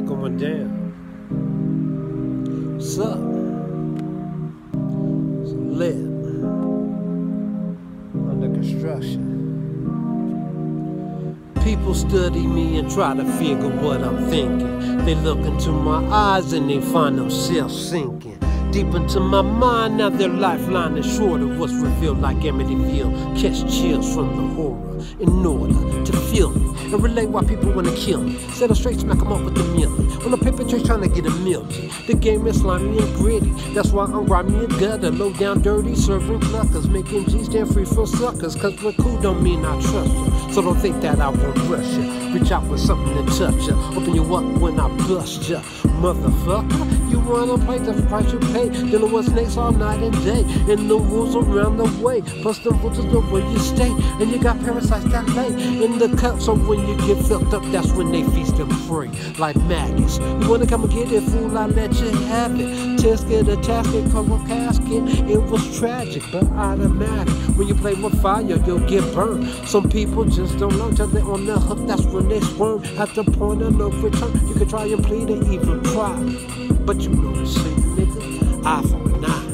going down. What's up? It's lit. Under construction. People study me and try to figure what I'm thinking. They look into my eyes and they find themselves sinking deep into my mind. Now their lifeline is short of what's revealed, like Amityville. Catch chills from the horror in order to feel me and relate why people wanna kill me. Set up straight, smack them up with the million. On the paper chase trying to get a million. The game is slimy and gritty. That's why I'm grimy and gutter. Low down dirty, serving cluckers. Making G's stand free from suckers. Cause we're cool don't mean I trust you. So don't think that I won't rush you. Reach out with something to touch you. Open you up when I bust you. Motherfucker, you wanna play the price you pay. Dealing with snakes all night and day. And the rules around the way. Plus the rules is the way you stay. And you got parasites that lay in the cup. So when you get filled up, that's when they feast them free. Like maggots. You wanna come and get it, fool, I let you have it. Test get a tasket, cover casket. It was tragic, but automatic. When you play with fire, you'll get burned. Some people just don't learn till they're on the hook. That's when they squirm. At the point of no return, you can try and plead and even try. But you know the same, nigga. Eye for an eye.